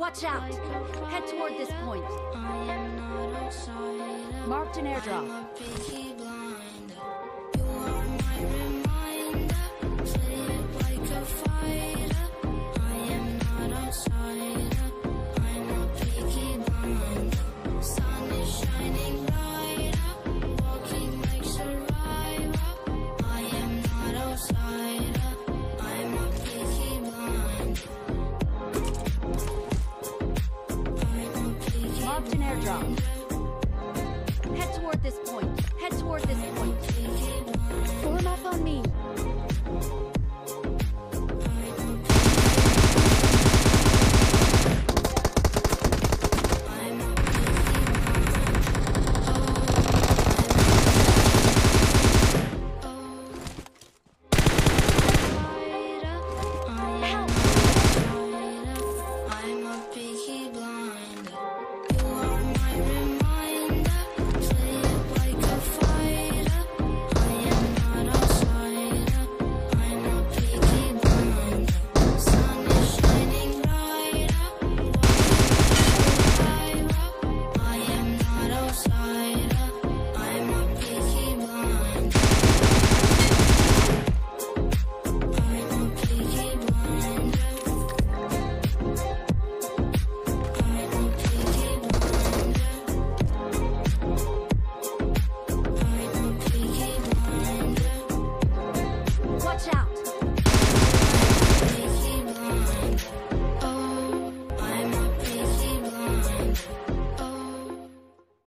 Watch out! Head toward this point. Marked an airdrop. Marked an airdrop. Head toward this point. Head toward this point. Form up on me.